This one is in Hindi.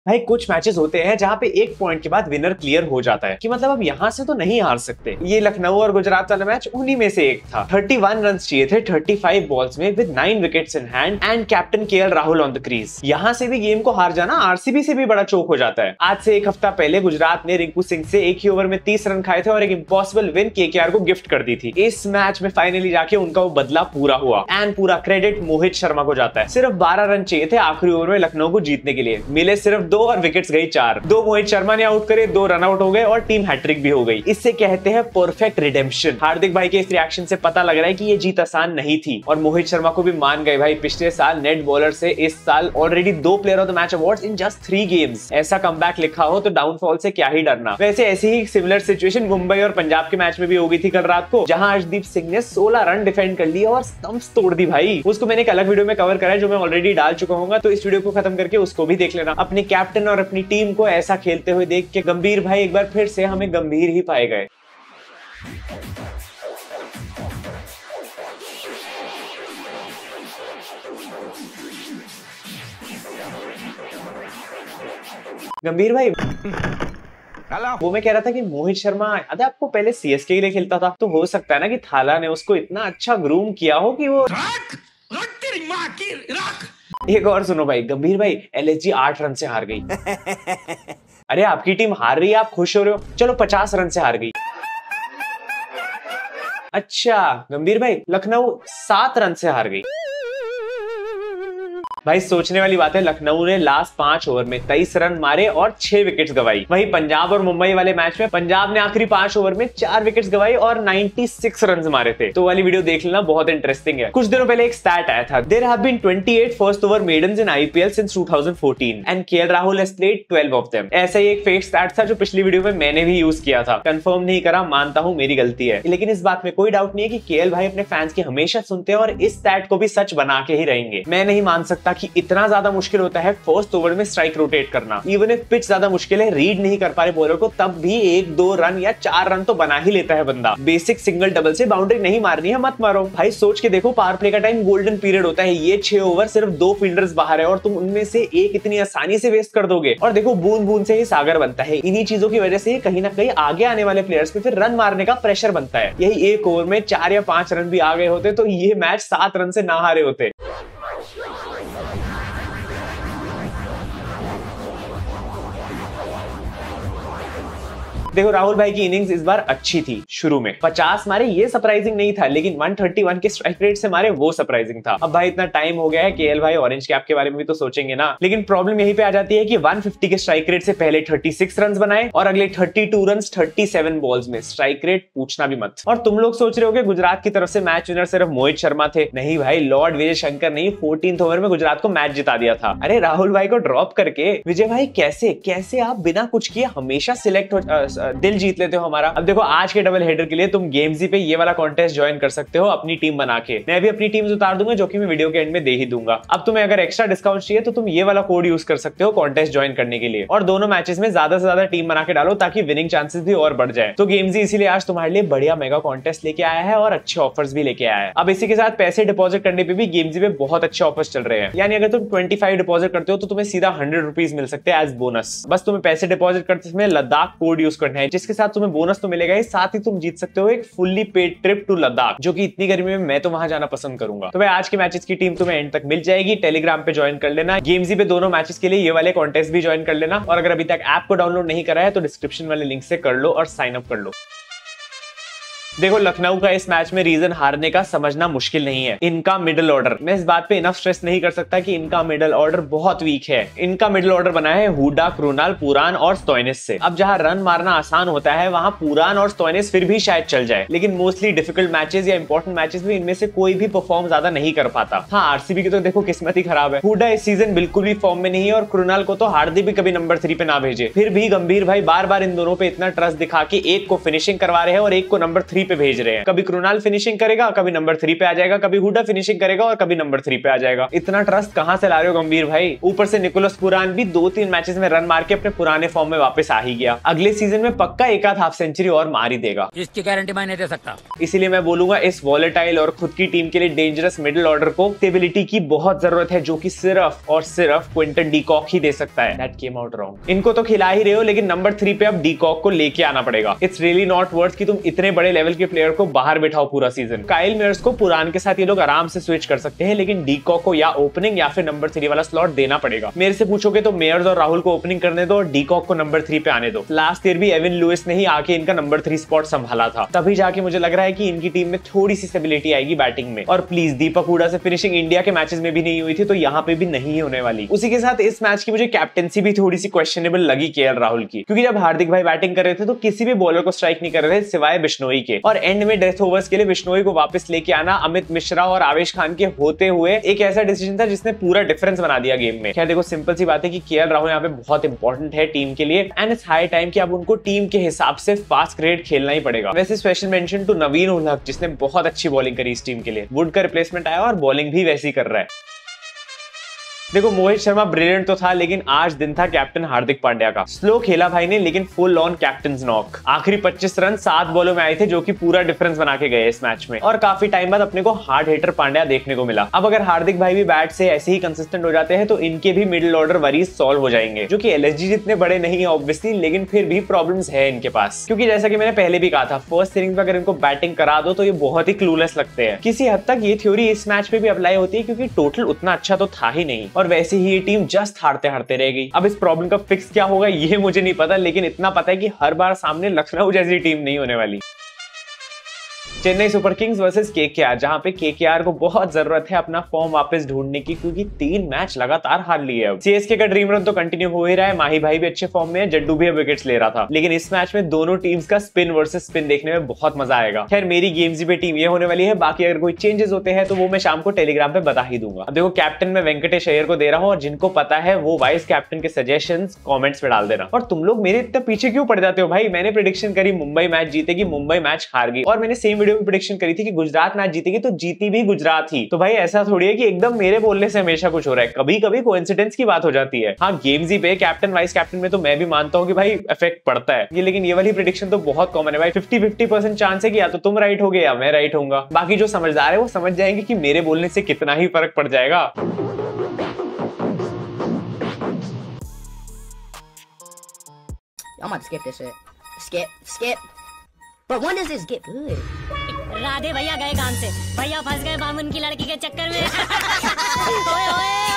भाई कुछ मैचेस होते हैं जहां पे एक पॉइंट के बाद विनर क्लियर हो जाता है कि मतलब अब यहां से तो नहीं हार सकते। ये लखनऊ और गुजरात वाला मैच उन्हीं में से एक था। 31 रन चाहिए थे 35 बॉल्स में with 9 wickets in hand and captain KL Rahul on the crease. यहां से भी गेम को हार जाना आरसीबी से भी बड़ा चोक हो जाता है। आज से एक हफ्ता पहले गुजरात ने रिंकू सिंह से एक ही ओवर में 30 रन खाए थे और एक इंपॉसिबल विन केकेआर को गिफ्ट कर दी थी। इस मैच में फाइनली जाके उनका वो बदला पूरा हुआ एंड पूरा क्रेडिट मोहित शर्मा को जाता है। सिर्फ 12 रन चाहिए थे आखिरी ओवर में लखनऊ को जीतने के लिए, मिले सिर्फ 2 और विकेट्स गई 4। 2 मोहित शर्मा ने आउट करे, 2 रन आउट हो गए और टीम हैट्रिक भी हो गई। इससे कहते हैं परफेक्ट रिडेम्पशन। हार्दिक भाई के इस रिएक्शन से पता लग रहा है कि ये जीत आसान नहीं थी और मोहित शर्मा को भी मान गए भाई। पिछले साल नेट बॉलर से इस साल already 2 player of the match awards in just 3 games. ऐसा कमबैक लिखा हो तो डाउनफॉल से क्या ही डरना। वैसे ऐसी ही सिमिलर सिचुएशन मुंबई और पंजाब के मैच में भी हो गई थी कल रात को, जहां अर्शदीप सिंह ने 16 रन डिफेंड कर लिया और स्टंप्स तोड़ दी भाई। उसको मैंने एक अलग वीडियो में कवर करा है जो मैं ऑलरेडी डाल चुका हूँ, तो इस वीडियो को खत्म करके उसको भी देख लेना। अपने कैप्टन और अपनी टीम को ऐसा खेलते हुए देख के गंभीर भाई एक बार फिर से हमें गंभीर ही पाए गए। गंभीर भाई वो मैं कह रहा था कि मोहित शर्मा अरे आपको पहले सीएसके के लिए खेलता था, तो हो सकता है ना कि थाला ने उसको इतना अच्छा ग्रूम किया हो कि वो एक और सुनो भाई, गंभीर भाई एलएसजी 8 रन से हार गई। अरे आपकी टीम हार रही है, आप खुश हो रहे हो? चलो 50 रन से हार गई। अच्छा गंभीर भाई लखनऊ 7 रन से हार गई। भाई सोचने वाली बात है, लखनऊ ने लास्ट 5 ओवर में 23 रन मारे और 6 विकेट्स गवाई। वहीं पंजाब और मुंबई वाले मैच में पंजाब ने आखिरी 5 ओवर में 4 विकेट्स गवाई और 96 रन मारे थे। तो वाली वीडियो देख लेना, बहुत इंटरेस्टिंग है। कुछ दिनों पहले एक स्टैट आया था, there have been 28 first over maidens in IPL since 2014 and KL Rahul has played 12 of them. ऐसा ही एक फेक स्टैट था जो पिछली वीडियो में मैंने भी यूज किया था। कंफर्म नहीं करा, मानता हूं मेरी गलती है, लेकिन इस बात में कोई डाउट नहीं है कि केएल भाई अपने फैंस की हमेशा सुनते हैं और इस स्टैट को भी सच बना के ही रहेंगे। मैं नहीं मान सकता कि इतना ज्यादा मुश्किल होता है फर्स्ट ओवर में स्ट्राइक रोटेट करना। इवन इफ पिच ज्यादा मुश्किल है, रीड नहीं कर पा रहे बॉलर को, तब भी 1-2 रन या 4 रन तो बना ही लेता है बंदा। बेसिक सिंगल डबल से बाउंड्री नहीं मारनी है, मत मारो भाई। सोच के देखो, पावर प्ले का टाइम गोल्डन पीरियड होता है, ये 6 ओवर सिर्फ 2 फील्डर्स बाहर है और तुम उनमें से एक इतनी आसानी से वेस्ट कर दोगे। और देखो बूंद बूंद से ही सागर बनता है। इन्हीं चीजों की वजह से कहीं ना कहीं आगे आने वाले प्लेयर्स पे फिर रन मारने का प्रेशर बनता है। यही एक ओवर में 4 या 5 रन भी आ गए होते तो ये मैच 7 रन से ना हारे होते। देखो राहुल भाई की इनिंग्स इस बार अच्छी थी। शुरू में 50 मारे ये सरप्राइजिंग नहीं था, लेकिन 131 के स्ट्राइक रेट से मारे वो सरप्राइजिंग था। अब भाई इतना टाइम हो गया है, केएल भाई ऑरेंज कैप के बारे में भी तो सोचेंगे ना। लेकिन प्रॉब्लम यहीं पे आ जाती है कि 150 के स्ट्राइक रेट से पहले 36 रन बनाए और अगले 32 रन 37 बॉल्स में। स्ट्राइक रेट पूछना भी मत। और तुम लोग सोच रहे हो कि गुजरात की तरफ से मैच विनर सिर्फ मोहित शर्मा थे। नहीं भाई, लॉर्ड विजय शंकर ने 14th ओवर में गुजरात को मैच जिता दिया था। अरे राहुल भाई को ड्रॉप करके विजय भाई कैसे आप बिना कुछ किए हमेशा सिलेक्ट हो, दिल जीत लेते हो हमारा। अब देखो आज के डबल हेडर के लिए तुम गेमजी पे ये वाला कॉन्टेस्ट ज्वाइन कर सकते हो अपनी टीम बना के। मैं भी अपनी टीम उतार दूंगा जो कि मैं वीडियो के एंड में दे ही दूंगा। अब तुम्हें अगर एक्स्ट्रा डिस्काउंट चाहिए तो तुम ये वाला कोड यूज कर सकते हो कॉन्टेस्ट ज्वाइन करने के लिए। और दोनों मैचेस में ज्यादा से ज्यादा टीम बना के डालो ताकि विनिंग चांसेस भी और बढ़ जाए। तो गेमजी इसीलिए आज तुम्हारे लिए बढ़िया मेगा कॉन्टेस्ट लेके आया है और अच्छे ऑफर्स भी लेके आया है। अब इसी के साथ पैसे डिपॉजिट करने पे भी गेमजी पे बहुत अच्छे ऑफर्स चल रहे हैं। यानी अगर तुम 25 डिपॉजिट करते हो तो तुम्हें सीधा 100 रुपीज मिल सकते हैं एज बोनस। बस तुम्हें पैसे डिपॉजिट करते समय लद्दाख कोड यूज करना है, जिसके साथ तुम्हें बोनस तो मिलेगा ही, साथ ही तुम जीत सकते हो एक fully paid trip to Ladakh, जो कि इतनी गर्मी में मैं तो वहां जाना पसंद करूंगा। तो भाई आज के मैचेस की टीम तुम्हें एंड तक मिल जाएगी। टेलीग्राम पे ज्वाइन कर लेना। गेमजी पे दोनों मैचेस के लिए ये वाले कॉन्टेस्ट भी ज्वाइन कर लेना। और अगर अभी तक ऐप को डाउनलोड नहीं करा है तो डिस्क्रिप्शन वाले लिंक से कर लो और साइन अप कर लो। देखो लखनऊ का इस मैच में रीजन हारने का समझना मुश्किल नहीं है, इनका मिडिल ऑर्डर। मैं इस बात पे इनफ स्ट्रेस नहीं कर सकता कि इनका मिडिल ऑर्डर बहुत वीक है। इनका मिडिल ऑर्डर बना है हुडा, कृणाल, पुरान और स्टोइनिस से। अब जहां रन मारना आसान होता है वहां पुरान और स्टोइनिस फिर भी शायद चल जाए, लेकिन मोस्टली डिफिकल्ट मैचेस या इंपॉर्टेंट मैचेस में इनमें से कोई भी परफॉर्म ज्यादा नहीं कर पाता। हाँ आरसीबी की तो देखो किस्मत ही खराब है। हुडा इस सीजन बिल्कुल भी फॉर्म में नहीं है और कृणाल को तो हार्दिक भी कभी नंबर 3 पे ना भेजे। फिर भी गंभीर भाई बार बार इन दोनों पे इतना ट्रस्ट दिखा के एक को फिनिशिंग करवा रहे हैं और एक को नंबर 3 3 पे भेज रहे हैं। कभी कृणाल फिनिशिंग करेगा, कभी नंबर 3 पे आ जाएगा, कभी हुडा फिनिशिंग करेगा और कभी नंबर 3 पे आ जाएगा। इतना ट्रस्ट कहां से ला रहे हो गंभीर भाई? ऊपर से निकोलस पुरान भी 2-3 मैचेस में रन मार के अपने पुराने फॉर्म में वापस आ ही गया। अगले सीजन में पक्का एक आध हाफ सेंचुरी और मार ही देगा, इसकी गारंटी मैं नहीं दे सकता। इसीलिए मैं बोलूंगा इस वॉलेटाइल और खुद की टीम के लिए डेंजरस मिडिल ऑर्डर को स्टेबिलिटी की बहुत जरूरत है, जो कि सिर्फ और सिर्फ क्विंटन डीकॉक ही दे सकता है। That came out wrong. इनको तो खिला ही रहे हो, लेकिन नंबर 3 पे अब डीकॉक को लेके आना पड़ेगा। इट्स रियली नॉट वर्थ कि तुम इतने बड़े लेवल के प्लेयर को बाहर बिठाओ पूरा सीजन। काइल मेयर्स को पुरान के साथ ये लोग आराम से स्विच कर सकते हैं, लेकिन डीकॉक को या ओपनिंग या फिर नंबर 3 वाला स्लॉट देना पड़ेगा। मेरे से पूछोगे तो मेयर्स और राहुल को ओपनिंग करने दो और डीकॉक को नंबर 3 पे आने दो। लास्ट ईयर भी एविन लुइस ने ही आके इनका नंबर 3 स्पॉट संभाला था, तभी जाके मुझे लग रहा है कि इनकी टीम में थोड़ी सी स्टेबिलिटी आएगी बैटिंग में। और प्लीज दीपक हुडा से फिनिशिंग इंडिया के मैचेस में भी नहीं हुई थी, तो यहाँ पे भी नहीं होने वाली। उसी के साथ इस मैच की मुझे कैप्टेंसी भी थोड़ी सी क्वेश्चनेबल लगी केएल राहुल की, क्योंकि जब हार्दिक भाई बैटिंग कर रहे थे तो किसी भी बॉलर को स्ट्राइक नहीं कर रहे थे सिवाय बिश्नोई के, और एंड में डेथ ओवर्स के लिए बिश्नोई को वापस लेके आना अमित मिश्रा और आवेश खान के होते हुए एक ऐसा डिसीजन था जिसने पूरा डिफरेंस बना दिया गेम में। खैर देखो, सिंपल सी बात है कि केएल राहुल यहाँ पे बहुत इंपॉर्टेंट है टीम के लिए, एंड इट्स हाई टाइम कि अब उनको टीम के हिसाब से फास्ट क्रिकेट खेलना ही पड़ेगा। वैसे special mention to Naveen ul Haq, जिसने बहुत अच्छी बॉलिंग करी इस टीम के लिए। वुड का रिप्लेसमेंट आया और बॉलिंग भी वैसी कर रहा है। देखो, मोहित शर्मा ब्रिलियंट तो था, लेकिन आज दिन था कैप्टन हार्दिक पांड्या का। स्लो खेला भाई ने, लेकिन फुल ऑन कैप्टन्स नॉक। आखिरी 25 रन 7 बॉलों में आए थे, जो कि पूरा डिफरेंस बना के गए इस मैच में, और काफी टाइम बाद अपने को हार्ड हिटर पांड्या देखने को मिला। अब अगर हार्दिक भाई भी बैट से ऐसे ही कंसिस्टेंट हो जाते हैं तो इनके भी मिडिल ऑर्डर वरीज सॉल्व हो जाएंगे, जो कि एलएसजी जितने बड़े नहीं है ऑब्वियसली, लेकिन फिर भी प्रॉब्लम्स है इनके पास। क्योंकि जैसा कि मैंने पहले भी कहा था, फर्स्ट इनिंग में अगर इनको बैटिंग करा दो तो ये बहुत ही क्लूलेस लगते हैं। किसी हद तक ये थ्योरी इस मैच पे भी अप्लाई होती है, क्योंकि टोटल उतना अच्छा तो था ही नहीं, और वैसे ही ये टीम जस्ट हारते हारते रह गई। अब इस प्रॉब्लम का फिक्स क्या होगा ये मुझे नहीं पता, लेकिन इतना पता है कि हर बार सामने लखनऊ जैसी टीम नहीं होने वाली। Chennai super kings versus KKR, जहां पे केकेआर को बहुत जरूरत है अपना फॉर्म वापस ढूंढने की, क्योंकि 3 मैच लगातार हार लिए। अब सीएसके का ड्रीम रन तो कंटिन्यू हो ही रहा है, माही भाई भी अच्छे फॉर्म में है, जड्डू भी विकेट्स ले रहा था, लेकिन इस मैच में दोनों टीम्स का स्पिन वर्सेस स्पिन देखने में बहुत मजा आएगा। खैर मेरी गेम्स पे टीम ये होने वाली है, बाकी अगर कोई चेंजेस होते हैं तो वो मैं शाम को टेलीग्राम पे बता ही दूंगा। अब देखो, कैप्टन में वेंकटेश अय्यर को दे रहा हूँ, और जिनको पता है वो वाइस कैप्टन के सजेशंस कमेंट्स पे डाल देना। और तुम लोग मेरे इतना पीछे क्यों पड़ जाते हो भाई? मैंने प्रेडिक्शन करी मुंबई मैच जीतेगी, मुंबई मैच हार गई, और मैंने सेम वीडियो में प्रेडिक्शन करी थी गुजरात मैच जीतेगी, तो जीती भी गुजरात ही। तो भाई ऐसा थोड़ी है कि एकदम मेरे बोलने से हमेशा कुछ हो रहा है, कभी कभी कोइंसिडेंस की बात हो जाती है। हाँ, गेम्स ही पे कैप्टन वाइस कैप्टन में तो मैं भी मानता हूँ कि भाई इफेक्ट पड़ता है ये, लेकिन ये वाली प्रेडिक्शन तो बहुत कॉमन है भाई। 50-50% चांस है कि या तो तुम राइट होगे या मैं राइट होऊंगा। बाकी जो समझदार है वो समझ जाएंगे कि मेरे बोलने से कितना ही फर्क पड़ जाएगा। I might skip this shit. Skip. But when does this get good? Radhe भैया गए काम से, भैया फंस गए बामुन की लड़की के चक्कर में। ओए ओए